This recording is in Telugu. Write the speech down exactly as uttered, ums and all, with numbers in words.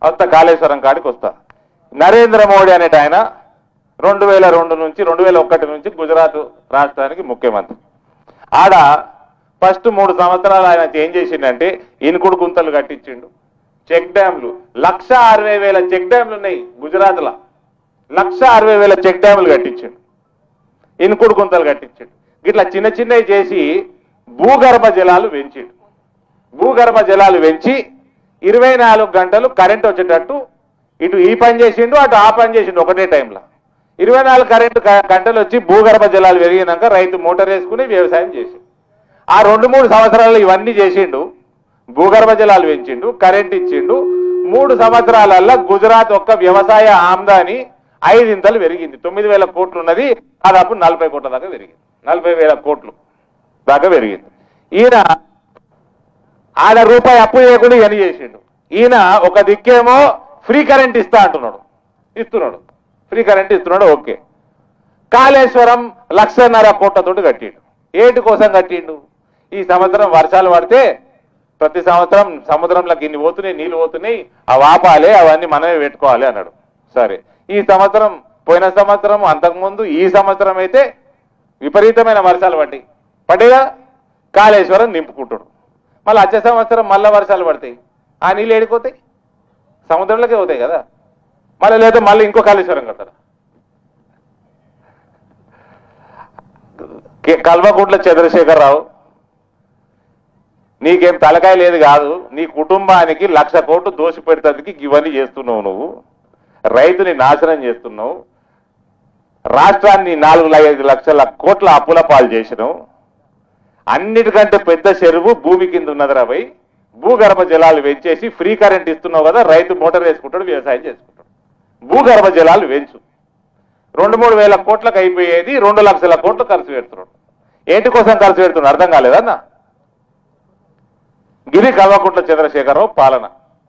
వస్తా కాళేశ్వరం కాడికి వస్తా. నరేంద్ర మోడీ అనేట ఆయన రెండు వేల రెండు నుంచి రెండు వేల ఒకటి నుంచి గుజరాత్ రాష్ట్రానికి ముఖ్యమంత్రి. ఆడ ఫస్ట్ మూడు సంవత్సరాలు ఆయన ఏం చేసిండంటే ఇనుకుడు గుంతలు కట్టించిండు, చెక్ డ్యాంలు, లక్ష అరవై వేల చెక్ డ్యాంలు ఉన్నాయి గుజరాత్లో. లక్ష అరవై వేల చెక్ డ్యాంలు కట్టించిండు, ఇనుకుడు గుంతలు కట్టించిండు. ఇట్లా చిన్న చిన్నవి చేసి భూగర్భ జలాలు పెంచిండు. భూగర్భ జలాలు పెంచి ఇరవై నాలుగు గంటలు కరెంట్ వచ్చేటట్టు ఇటు ఈ పని చేసిండు, అటు ఆ పని చేసిండు ఒకటే టైంలో. ఇరవై నాలుగు కరెంటు గంటలు వచ్చి భూగర్భ జలాలు పెరిగినాక రైతు మోటార్ వేసుకుని వ్యవసాయం చేసిండు. ఆ రెండు మూడు సంవత్సరాలు ఇవన్నీ చేసిండు, భూగర్భ జలాలు పెంచిండు, కరెంట్ ఇచ్చిండు. మూడు సంవత్సరాలల్లో గుజరాత్ ఒక్క వ్యవసాయ ఆమ్దాని ఐదింతలు పెరిగింది. తొమ్మిది వేల కోట్లు ఉన్నది, దాదాపు నలభై కోట్ల దాకా పెరిగింది, నలభై వేల కోట్లు దాకా పెరిగింది. ఈయన ఆడ రూపాయి అప్పు చేయకుండా ఇవన్నీ చేసిండు. ఈయన ఒక దిక్కేమో ఫ్రీ కరెంట్ ఇస్తా అంటున్నాడు, ఇస్తున్నాడు, ఫ్రీ కరెంట్ ఇస్తున్నాడు. ఓకే, కాళేశ్వరం లక్షన్నర కోట్లతోటి కట్టిండు. ఏటి కోసం కట్టిండు? ఈ సంవత్సరం వర్షాలు పడితే ప్రతి సంవత్సరం సముద్రంలోకి ఇన్ని పోతున్నాయి, నీళ్లు పోతున్నాయి, అవి ఆపాలి, అవన్నీ మనమే పెట్టుకోవాలి అన్నాడు. సరే, ఈ సంవత్సరం, పోయిన సంవత్సరం, అంతకుముందు ఈ సంవత్సరం అయితే విపరీతమైన వర్షాలు పడ్డాయి. పడ్డాయిగా కాళేశ్వరం నింపుకుంటాడు. మళ్ళీ వచ్చే సంవత్సరం మళ్ళీ వర్షాలు పడతాయి, ఆ నీళ్ళు ఏడిపోతాయి, సముద్రంలోకే పోతాయి కదా. మళ్ళీ లేదా మళ్ళీ ఇంకో కాళేశ్వరం కడతాడు. కల్వకుంట్ల చంద్రశేఖరరావు, నీకేం తలకాయ లేదు కాదు, నీ కుటుంబానికి లక్ష కోట్లు దోషి పెడతానికి ఇవన్నీ చేస్తున్నావు, నువ్వు రైతుని నాశనం చేస్తున్నావు, రాష్ట్రాన్ని నాలుగు ఐదు లక్షల కోట్ల అప్పుల పాలు చేసినావు, అన్నిటికంటే పెద్ద చెరువు భూమి కింద ఉన్నది రాబై, భూగర్భ జలాలు పెంచేసి ఫ్రీ కరెంట్ ఇస్తున్నావు కదా, రైతు మోటార్ వేసుకుంటాడు, వ్యవసాయం చేసుకుంటాడు. భూగర్భ జలాలు పెంచు, రెండు మూడు వేల కోట్లకు అయిపోయేది రెండు లక్షల కోట్లు ఖర్చు పెడుతున్నాడు. ఏంటి కోసం ఖర్చు పెడుతున్నాడు అర్థం కాలేదన్నా? గిరి కల్వకుంట్ల చంద్రశేఖరరావు పాలన.